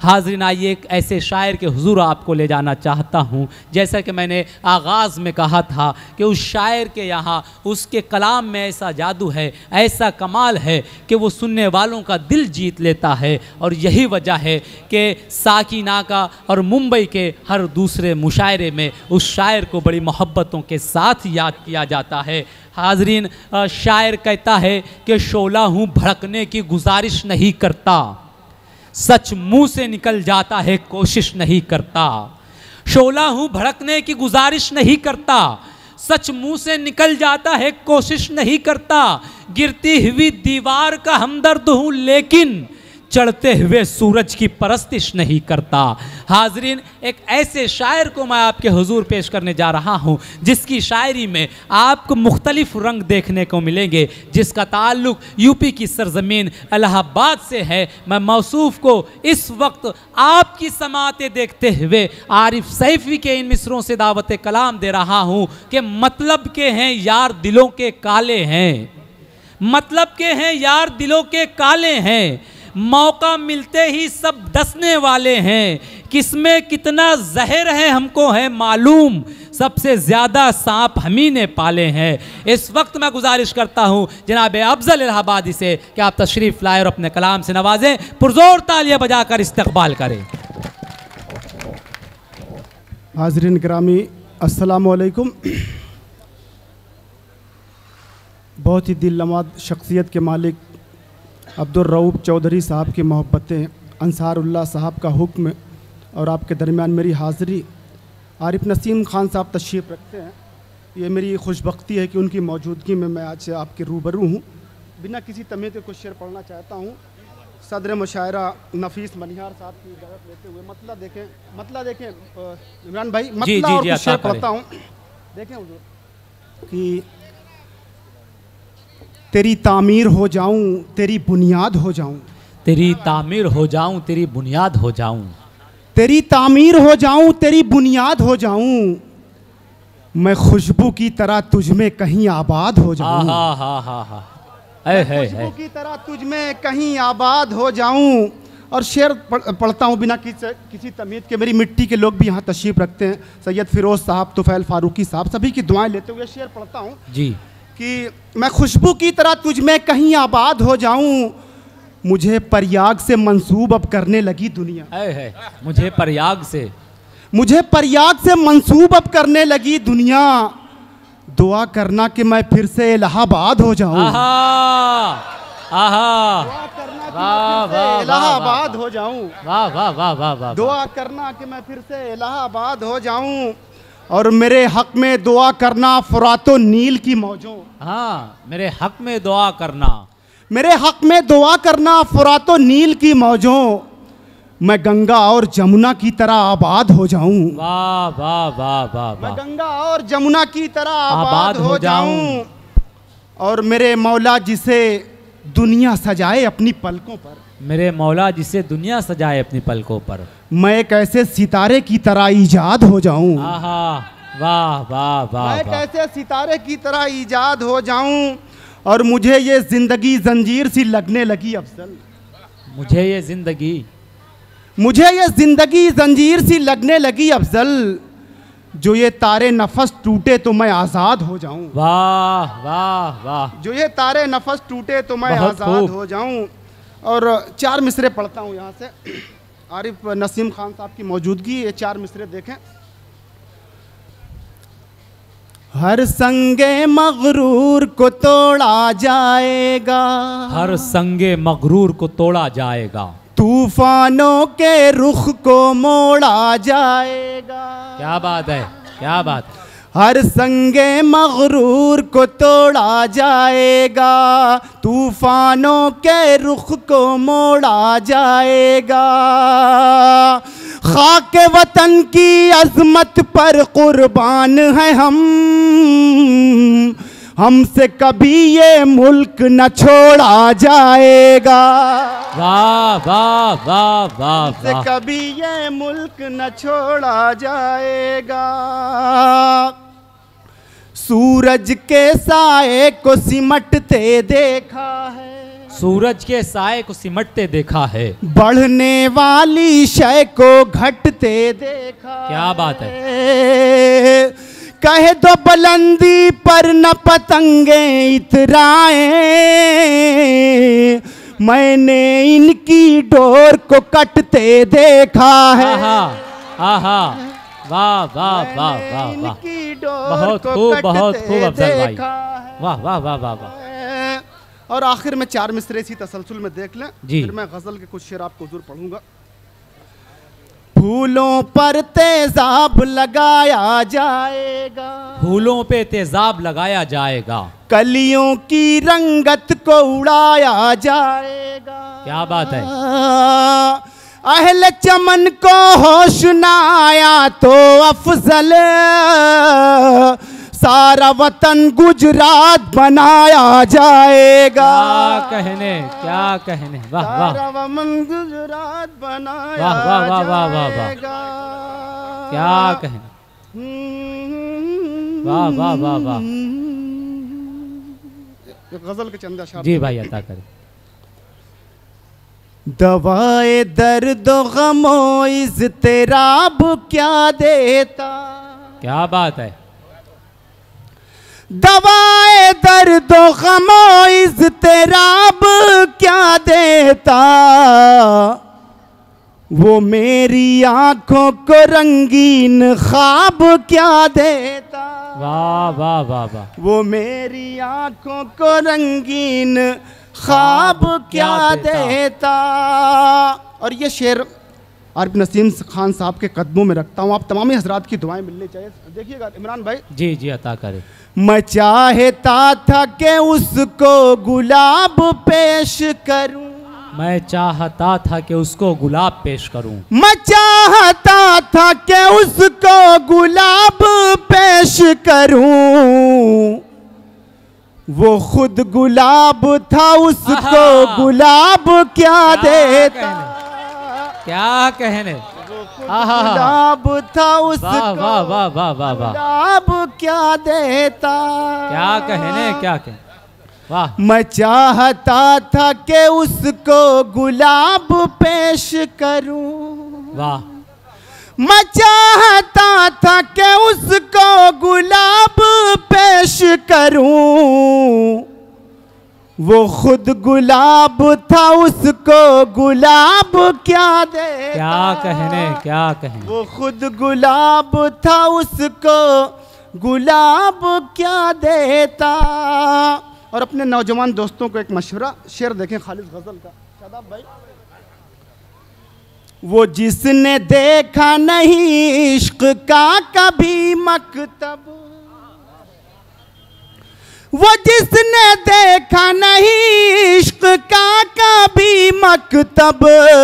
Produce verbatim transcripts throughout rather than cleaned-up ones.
हाज़रीन, आइए एक ऐसे शायर के हुजूर आपको ले जाना चाहता हूँ। जैसा कि मैंने आगाज़ में कहा था कि उस शायर के यहाँ उसके कलाम में ऐसा जादू है, ऐसा कमाल है कि वो सुनने वालों का दिल जीत लेता है। और यही वजह है कि साकिना का और मुंबई के हर दूसरे मुशायरे में उस शायर को बड़ी मोहब्बतों के साथ याद किया जाता है। हाज़रीन, शायर कहता है कि शोला हूँ भड़कने की गुजारिश नहीं करता, सच मुंह से निकल जाता है कोशिश नहीं करता। शोला हूँ भड़कने की गुजारिश नहीं करता, सच मुंह से निकल जाता है कोशिश नहीं करता। गिरती हुई दीवार का हमदर्द हूँ लेकिन चढ़ते हुए सूरज की परस्तिश नहीं करता। हाज़रीन, एक ऐसे शायर को मैं आपके हुजूर पेश करने जा रहा हूँ जिसकी शायरी में आपको मुख्तलिफ रंग देखने को मिलेंगे, जिसका ताल्लुक़ यूपी की सरज़मीन इलाहाबाद से है। मैं मौसूफ़ को इस वक्त आपकी समातें देखते हुए आरिफ सैफ़ी के इन मिसरों से दावत कलाम दे रहा हूँ कि मतलब के हैं यार दिलों के काले हैं, मतलब के हैं यार दिलों के काले हैं, मौका मिलते ही सब डसने वाले हैं, किसमें कितना जहर है हमको है मालूम, सबसे ज़्यादा सांप हम ही ने पाले हैं। इस वक्त मैं गुजारिश करता हूँ जनाब अफजल इलाहाबादी से कि आप तशरीफ़ लाए और अपने कलाम से नवाजें, पुरजोर तालियां बजाकर इस्तकबाल करें। हाज़रीन गिरामी, अस्सलामु अलैकुम। बहुत ही दिल नवाज़ शख्सियत के मालिक अब्दुल रऊफ़ चौधरी साहब की मोहब्बतें, अंसारुल्लाह साहब का हुक्म और आपके दरमियान मेरी हाज़िरी। आरिफ नसीम खान साहब तशरीफ़ रखते हैं। ये मेरी खुशबख्ती है कि उनकी मौजूदगी में मैं आज आपके रूबरू हूँ। बिना किसी तमीज़ के कुछ शेर पढ़ना चाहता हूँ। सदर मुशायरा नफीस मनिहार साहब की इजाज़त लेते हुए मतला देखें, मतला देखें इमरान भाई, मतला और कुछ शेर पढ़ता हूँ। देखें हुजूर कि तेरी तामीर हो जाऊं, तेरी बुनियाद हो जाऊं, तेरी तामीर हो जाऊं, तेरी बुनियाद हो जाऊं, तेरी तामीर हो जाऊं, तेरी बुनियाद हो जाऊं, मैं खुशबू की तरह तुझ में कहीं आबाद हो जाऊं, हा हा हा हा है है खुशबू की तरह तुझ में कहीं आबाद हो जाऊं। और शेर पढ़ता हूँ बिना किसी किसी तमीज़ के। मेरी मिट्टी के लोग भी यहाँ तशरीफ़ रखते हैं, सैयद फ़िरोज़ साहब, तुफ़ैल फ़ारूकी साहब, सभी की दुआएं लेते हुए शेर पढ़ता हूँ जी कि मैं खुशबू की तरह तुझ में कहीं आबाद हो जाऊं, मुझे परयाग से मंसूब अब करने लगी दुनिया, है है मुझे परयाग से, मुझे परयाग से मंसूब अब करने लगी दुनिया, दुआ करना कि मैं फिर से इलाहाबाद हो जाऊं, दुआ करना कि मैं फिर से इलाहाबाद हो जाऊं, वाह वाह वाह वाह वाह, दुआ करना कि मैं फिर से इलाहाबाद हो जाऊं, और मेरे हक में दुआ करना फुरातो नील की मौजों, हाँ मेरे हक में दुआ करना, मेरे हक में दुआ करना फुरातो नील की मौजों, मैं गंगा और जमुना की तरह आबाद हो जाऊं, वाह वाह वाह वाह, मैं गंगा और जमुना की तरह आबाद, आबाद हो, हो जाऊं, और मेरे मौला जिसे दुनिया सजाए अपनी पलकों पर, मेरे मौला जिसे दुनिया सजाए अपनी पलकों पर, मैं एक ऐसे सितारे की तरह ईजाद हो जाऊं, वाह वाह वाह, मैं एक ऐसे सितारे की तरह ईजाद हो जाऊं, और मुझे ये जिंदगी जंजीर सी लगने लगी अफजल, मुझे ये जिंदगी, मुझे ये जिंदगी जंजीर सी लगने लगी अफजल, जो ये तारे नफस टूटे तो मैं आज़ाद हो जाऊं, वाह वाह वाह, जो ये तारे नफस टूटे तो मैं आज़ाद हो जाऊं। और चार मिसरे पढ़ता हूँ यहाँ से, आरिफ नसीम खान साहब की मौजूदगी, ये चार मिसरे देखें। हर संगे मगरूर को तोड़ा जाएगा, हर संगे मगरूर को तोड़ा जाएगा, तूफानों के रुख को मोड़ा जाएगा, क्या बात है, क्या बात, हर संगे मगरूर को तोड़ा जाएगा, तूफानों के रुख को मोड़ा जाएगा, खाके वतन की अजमत पर कुर्बान है हम, हमसे कभी ये मुल्क न छोड़ा जाएगा, वाह वाह वाह वाह, हमसे कभी ये मुल्क न छोड़ा जाएगा, सूरज के साए को सिमटते देखा है, सूरज के साए को सिमटते देखा है, बढ़ने वाली शय को घटते देखा। क्या बात है। कहे दो बुलंदी पर न पतंगे इतराए, मैंने इनकी डोर को कटते देखा है। आहा, आहा, वाह वाह वाह वाह वाह, बहुत खूब बहुत खूब अफजल भाई, वाह वाह वाह वाह वाह। और आखिर में चार मिसरे इसी तसलसल में देख लें जी। फिर मैं गजल के कुछ शेर आपको हुजूर पढ़ूंगा। फूलों पर तेजाब लगाया जाएगा, फूलों पे तेजाब लगाया जाएगा, कलियों की रंगत को उड़ाया जाएगा। क्या बात है। अहले चमन को होश न आया तो अफजल, सारा वतन गुजरात बनाया जाएगा। क्या कहने, क्या कहने, वाह वाह, सारा वतन गुजरात बनाया वाह वाह वाह वाह वाह वाह, जाएगा। क्या कहने, वाह वाह वाह वाह। गजल के चंद अशार जी भाई अता करें। दवाए दर्द गमो इज़्तिराब क्या देता। क्या बात है। दवाए दर्द गमो इज़्तिराब क्या देता, वो मेरी आंखों को रंगीन ख्वाब क्या देता। वाह वाह वाह वाह, वो मेरी आंखों को रंगीन ख्वाब क्या देता। और ये शेर आरिफ नसीम खान साहब के कदमों में रखता हूँ, आप तमामी हजरात की दुआएं मिलनी चाहिए। देखिएगा इमरान भाई। जी जी अता करे। मैं चाहता था कि उसको गुलाब पेश करूं, मैं चाहता था कि उसको गुलाब पेश करूं, मैं चाहता था कि उसको गुलाब पेश करूं, वो खुद गुलाब था उसको गुलाब क्या देता। क्या कहने, गुलाब था उसको वाह वाह वाह वाह वाह, गुलाब क्या देता। क्या कहने, क्या कहने, वाह। मैं चाहता था कि उसको गुलाब पेश करूं, वाह। मैं चाहता था कि उसको गुलाब पेश करूं, वो खुद गुलाब था उसको गुलाब क्या देता। क्या कहने, क्या कहने, वो खुद गुलाब था उसको गुलाब क्या देता। और अपने नौजवान दोस्तों को एक मशवरा, शेर देखें खालिद गजल का। शादाब भाई। वो जिसने देखा नहीं इश्क का कभी मकतब, वो जिसने देखा नहीं इश्क का कभी मकतब,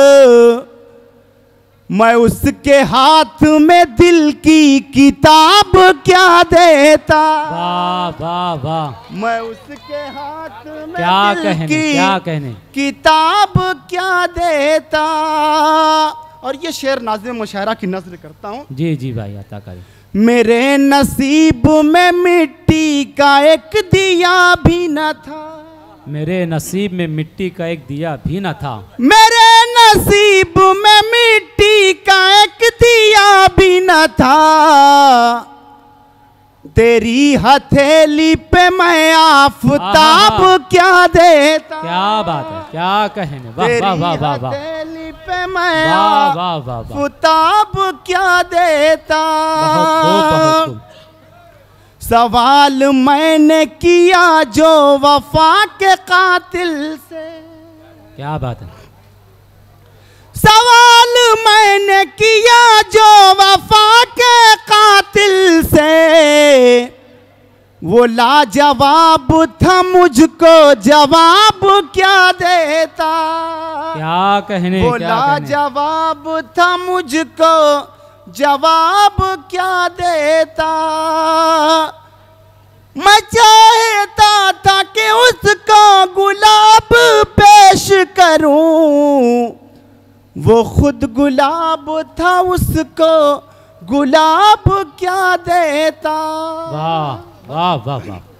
मैं उसके हाथ में दिल की किताब क्या देता। वाह वाह वाह, मैं उसके हाथ में क्या दिल कहने, की क्या कहने, किताब क्या देता। और ये शेर नाज़िम मुशायरा की नज़र करता हूँ। जी जी भाई अता करे। मेरे नसीब में मिट्टी का एक दिया भी न था, मेरे नसीब में मिट्टी का एक दिया भी न था, मेरे नसीब में मिट्टी का एक दिया भी न था, तेरी हथेली पे मैं आफताब क्या देता। क्या बात है, क्या कहने, वाह वाह वाह वाह वाह, हथेली पे मैं वाह वाह वाह वाह, आफताब क्या देता। बहुत खूब, बहुत खूब। सवाल मैंने किया जो वफा के कातिल से, क्या बात है। सवाल मैंने किया जो वफा के कातिल से, वो लाजवाब था मुझको जवाब क्या देता। क्या कहने, वो क्या कहने, लाजवाब था मुझको जवाब क्या देता। मैं चाहता था कि उसको गुलाब पेश करूं, वो खुद गुलाब था उसको गुलाब क्या देता। वाह वाह वाह वाह,